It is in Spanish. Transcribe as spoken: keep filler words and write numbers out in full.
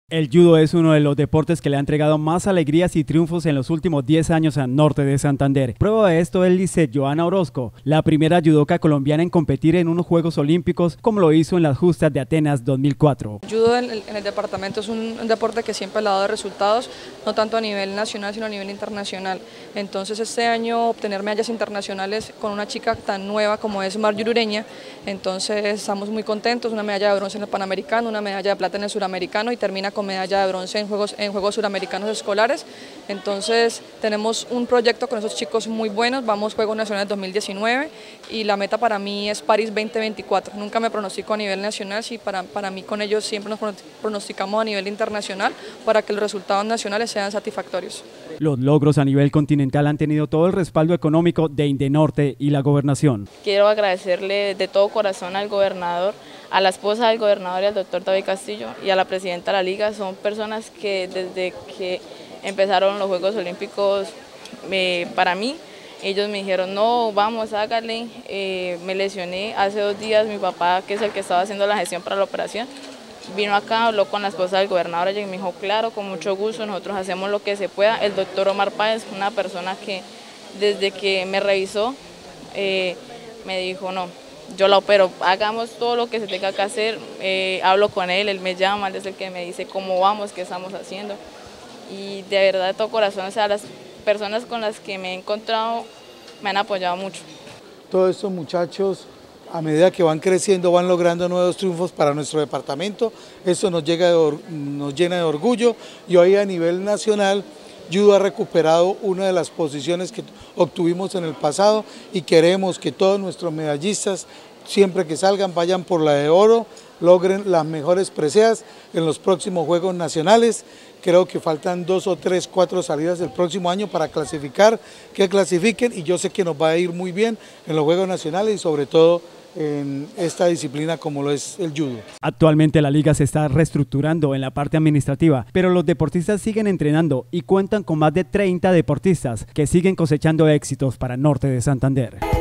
El judo es uno de los deportes que le ha entregado más alegrías y triunfos en los últimos diez años al norte de Santander. Prueba de esto es Lisset Joana Orozco, la primera judoka colombiana en competir en unos Juegos Olímpicos, como lo hizo en las justas de Atenas dos mil cuatro. Judo en el, en el departamento es un, un deporte que siempre le ha dado resultados, no tanto a nivel nacional, sino a nivel internacional. Entonces este año obtener medallas internacionales con una chica tan nueva como es Marjorie Ureña, entonces estamos muy contentos, una medalla de bronce en el Panamericano, una medalla de plata en el Suramericano y termina con medalla de bronce en Juegos, en Juegos Suramericanos Escolares. Entonces tenemos un proyecto con esos chicos muy buenos, vamos Juegos Nacionales dos mil diecinueve y la meta para mí es París veinte veinticuatro. Nunca me pronostico a nivel nacional, sí, para, para mí con ellos siempre nos pronosticamos a nivel internacional para que los resultados nacionales sean satisfactorios. Los logros a nivel continental han tenido todo el respaldo económico de Indenorte y la gobernación. Quiero agradecerle de todo corazón al gobernador, a la esposa del gobernador y al doctor David Castillo y a la presidenta de la liga. Son personas que desde que empezaron los Juegos Olímpicos eh, para mí, ellos me dijeron no, vamos, hágale, eh, me lesioné hace dos días, mi papá, que es el que estaba haciendo la gestión para la operación, vino acá, habló con la esposa del gobernador y me dijo, claro, con mucho gusto, nosotros hacemos lo que se pueda. El doctor Omar Páez, una persona que desde que me revisó, eh, me dijo, no, yo la opero, hagamos todo lo que se tenga que hacer, eh, hablo con él, él me llama, él es el que me dice cómo vamos, qué estamos haciendo. Y de verdad, de todo corazón, o sea, las personas con las que me he encontrado me han apoyado mucho. Todos estos muchachos, a medida que van creciendo, van logrando nuevos triunfos para nuestro departamento. Esto nos, llega de, nos llena de orgullo y hoy a nivel nacional judo ha recuperado una de las posiciones que obtuvimos en el pasado y queremos que todos nuestros medallistas, siempre que salgan, vayan por la de oro, logren las mejores preseas en los próximos Juegos Nacionales. Creo que faltan dos o tres, cuatro salidas del próximo año para clasificar, que clasifiquen, y yo sé que nos va a ir muy bien en los Juegos Nacionales y sobre todo en esta disciplina como lo es el judo. Actualmente la liga se está reestructurando en la parte administrativa, pero los deportistas siguen entrenando y cuentan con más de treinta deportistas que siguen cosechando éxitos para Norte de Santander.